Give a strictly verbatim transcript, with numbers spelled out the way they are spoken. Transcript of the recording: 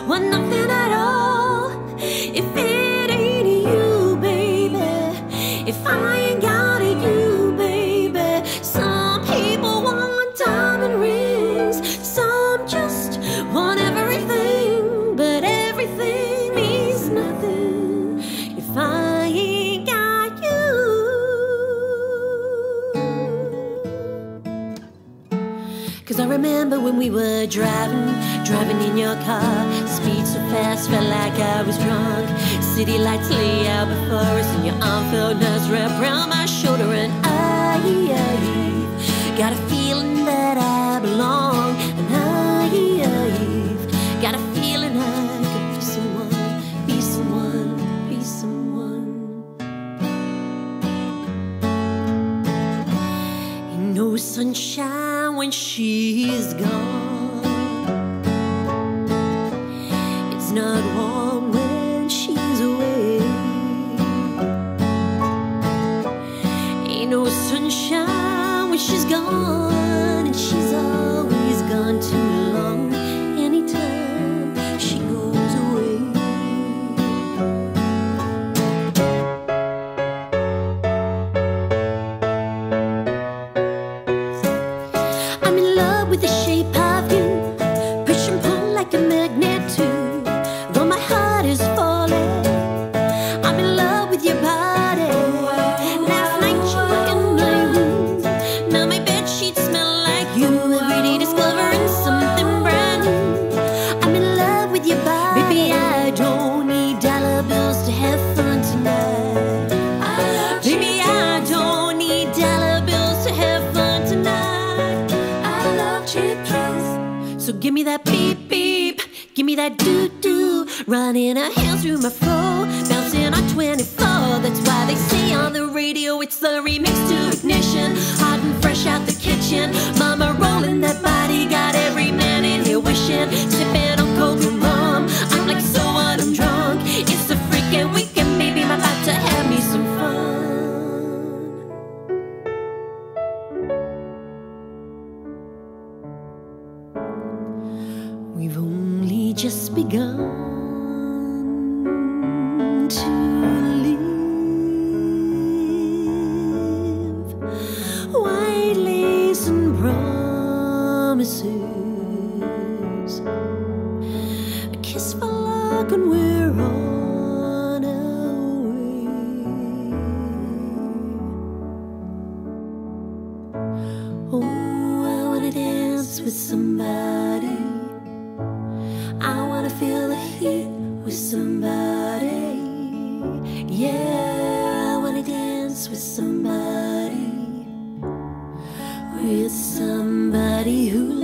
want nothing at all. If it ain't you, baby, if I ain't got it, you, baby. Some people want diamond rings, some just want everything, but everything means nothing if I ain't got you. 'Cause I remember when we were driving, driving in your car, speed so fast, felt like I was drunk. City lights lay out before us, and your arm felt nice wrapped around my shoulder. And I, I got a feeling that I belong, and I, I've got a feeling I could be someone, be someone, be someone. Ain't no sunshine when she's gone. It's not warm when she's away. Ain't no sunshine when she's gone, and she's always gone too long. Anytime she goes away, I'm in love with the shape of you, push and pull like a magnet too. Though my heart is falling, I'm in love with your body. Last night you were in my room, now my bedsheets smell like you. Every day discovering something brand new. I'm in love with your body. Baby, I don't need dollar bills to have fun tonight. Baby, I don't need dollar bills to have fun tonight. I love cheap thrills. So give me that beep beep, give me that doo doo, running her hands through my fro, bouncing on twenty-four. That's why they say on the radio it's the remix to Ignition, hot and fresh out the kitchen. Mama rolling that body, got every man in here wishing, sipping on coke and rum. I'm like, so what? I'm drunk. It's a freaking weekend, baby. I'm about to have me some fun. We've only just begun to live. White lace and promises, a kiss for luck, and we're on our way. Oh, I wanna dance with somebody, I wanna feel the heat with somebody. Yeah, I wanna dance with somebody, with somebody who